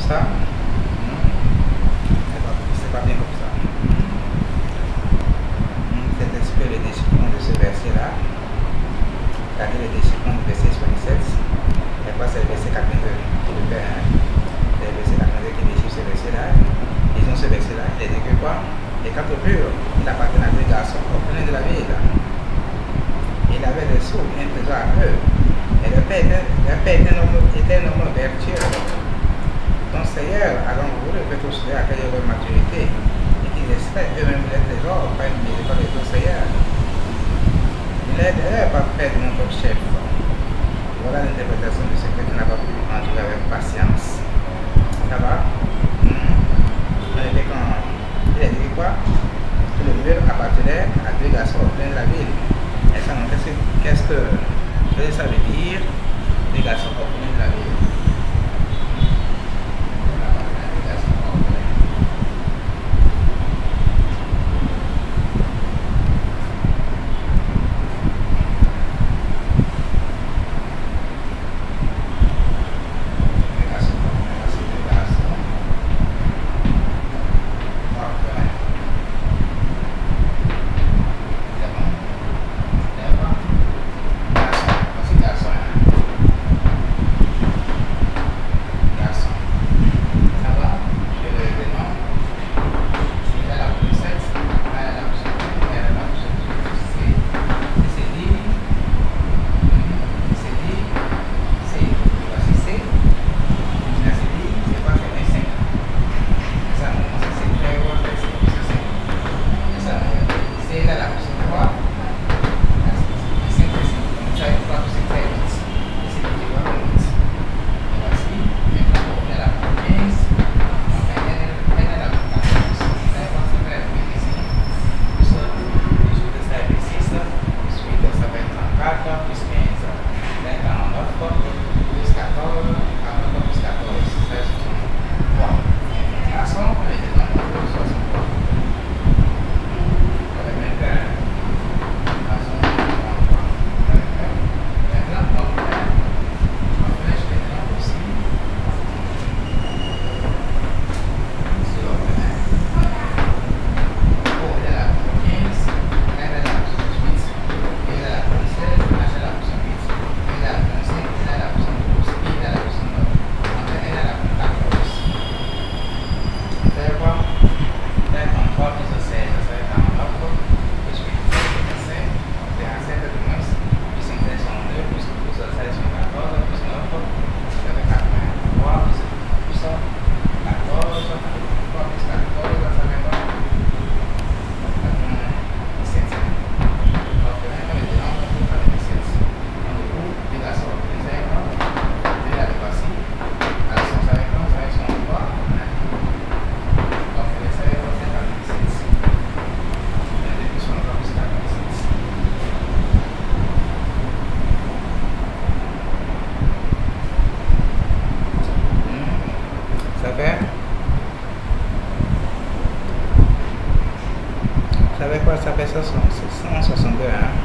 ça. C'est pas bien comme ça. C'est un peu le déchiffrement de ce verset-là. Regardez le déchiffrement du verset 77. Et quoi, c'est le verset 82 qui le fait. C'est le verset 82 qui déchiffre ce verset-là. Ils ont ce verset-là. Il dit que quoi? Et quant au pur, il appartenait à deux garçons orphelins de la ville. Il avait des sous, un trésor à eux. Et le père était un homme vertueux. Donc Seigneur a donc voulu que tous ceux accueillent leur maturité et qu'ils extraient eux-mêmes les trésors par une miséricorde de ton Seigneur. Il aiderait par faire de mon propre chef. Voilà l'interprétation de ce que tu n'as pas pu endurer avec patience. Ça va? On était quand il a dit quoi? Que le mur appartenait à deux garçons au plein de la ville. Et ça montrait qu'est-ce que ça veut dire, des garçons au plein de la ville. Ça fait quoi? Ça fait 162, hein?